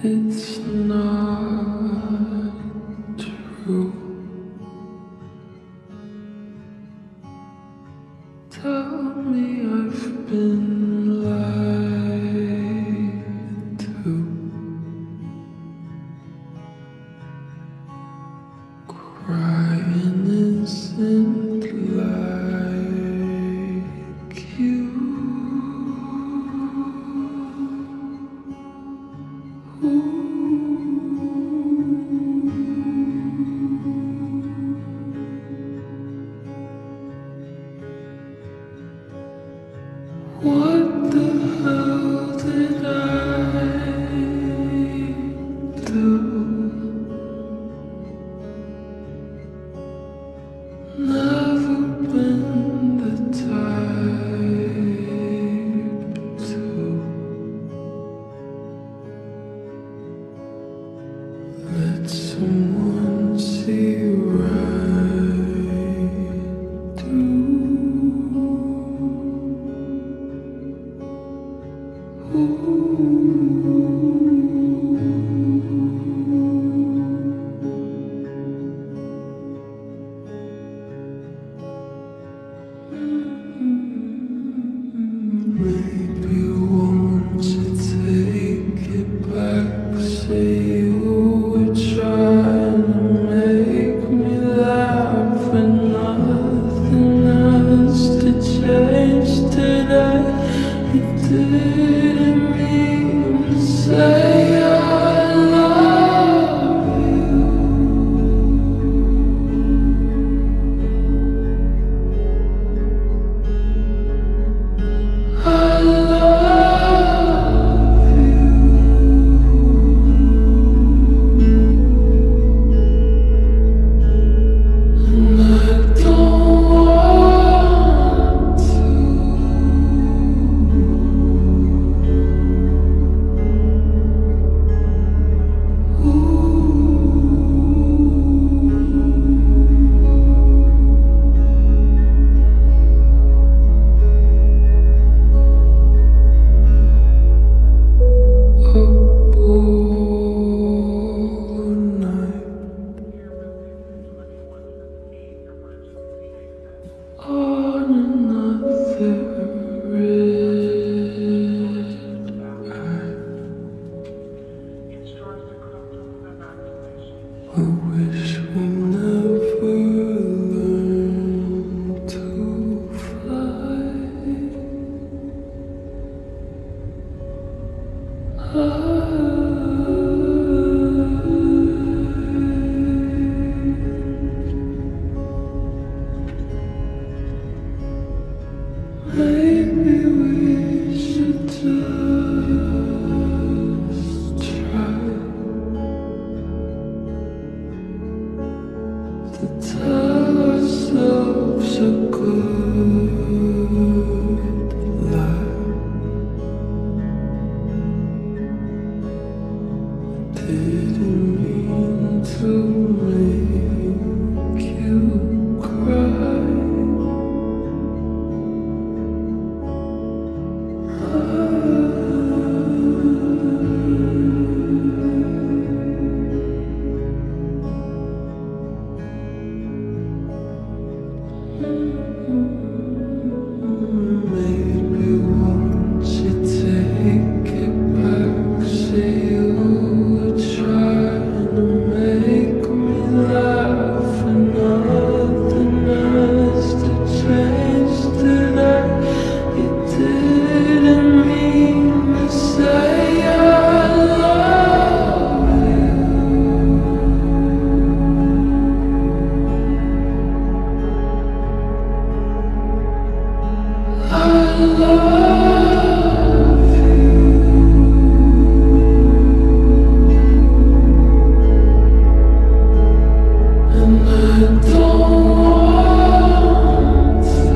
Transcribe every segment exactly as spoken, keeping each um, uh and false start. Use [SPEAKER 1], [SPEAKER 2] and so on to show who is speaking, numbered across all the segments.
[SPEAKER 1] It's not true. Tell me I've been lied to. Crying isn't like you. What the hell did I do? Never been the type to let someone see right through. Maybe won't you take it back? Say you were trying to make me laugh, and nothing else to change today. You didn't mean to say I love you. I love you. And I don't want to. Up all night on another red eye. I wish we never learned to fly. Maybe we should just try to tell ourselves a good lie. Didn't mean to make you cry. Maybe won't you take it back? Say you were trying to make me laugh, and nothing else to change today. You didn't mean to say I love you. I love you. And I don't want to.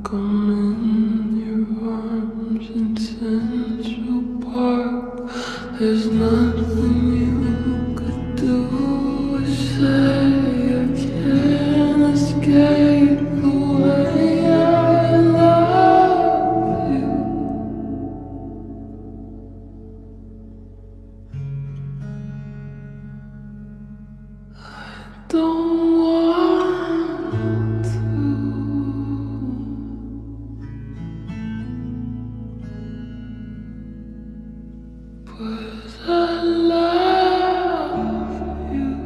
[SPEAKER 1] I'm in your arms in Central Park. There's nothing you could do or say. I can't escape the way I love you. I don't want to, but I love you.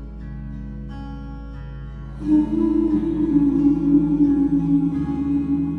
[SPEAKER 1] Ooh.